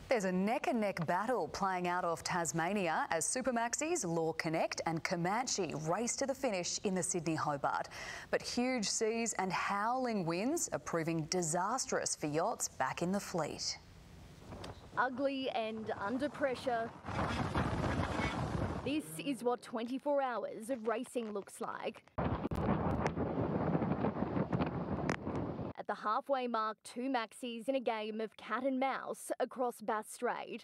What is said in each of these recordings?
There's a neck-and-neck battle playing out off Tasmania as supermaxis LawConnect and Comanche race to the finish in the Sydney Hobart. But huge seas and howling winds are proving disastrous for yachts back in the fleet. Ugly and under pressure. This is what 24 hours of racing looks like. At the halfway mark, two maxis in a game of cat and mouse across Bass Strait.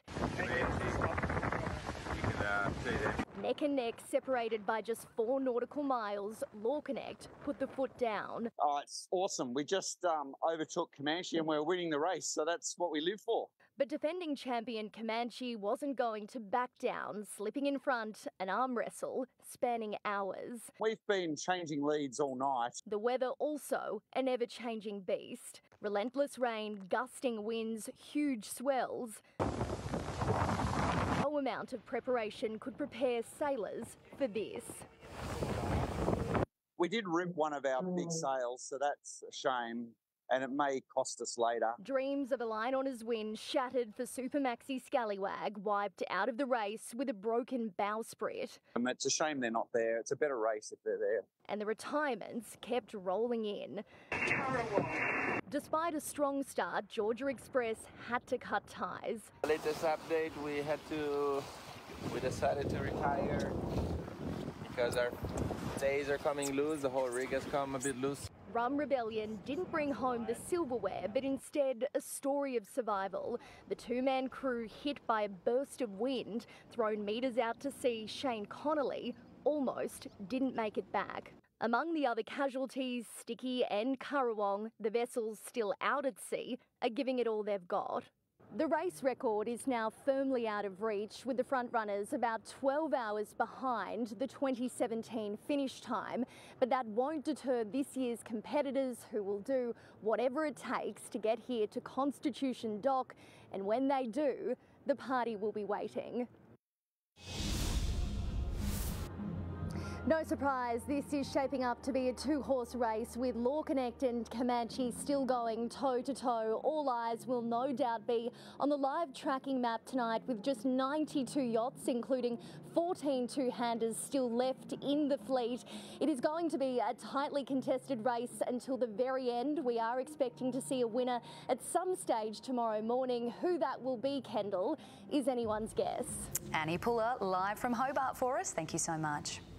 Neck and neck, separated by just 4 nautical miles, LawConnect put the foot down. Oh, it's awesome. We just overtook Comanche and we're winning the race, so that's what we live for. But defending champion Comanche wasn't going to back down, slipping in front, an arm wrestle spanning hours. We've been changing leads all night. The weather also an ever-changing beast. Relentless rain, gusting winds, huge swells. No amount of preparation could prepare sailors for this. We did rip one of our big sails, so that's a shame, and it may cost us later. Dreams of a line on his win shattered for supermaxi Scallywag, wiped out of the race with a broken bowsprit. It's a shame they're not there. It's a better race if they're there. And the retirements kept rolling in. Despite a strong start, Georgia Express had to cut ties. The latest update, we decided to retire because our days are coming loose. The whole rig has come a bit loose. Rum Rebellion didn't bring home the silverware, but instead a story of survival. The two-man crew hit by a burst of wind, thrown metres out to sea, Shane Connolly almost didn't make it back. Among the other casualties, Sticky and Currawong, the vessels still out at sea, are giving it all they've got. The race record is now firmly out of reach, with the front runners about 12 hours behind the 2017 finish time. But that won't deter this year's competitors, who will do whatever it takes to get here to Constitution Dock. And when they do, the party will be waiting. No surprise, this is shaping up to be a 2-horse race, with LawConnect and Comanche still going toe-to-toe. All eyes will no doubt be on the live tracking map tonight, with just 92 yachts, including 14 two-handers, still left in the fleet. It is going to be a tightly contested race until the very end. We are expecting to see a winner at some stage tomorrow morning. Who that will be, Kendall, is anyone's guess. Annie Puller live from Hobart for us. Thank you so much.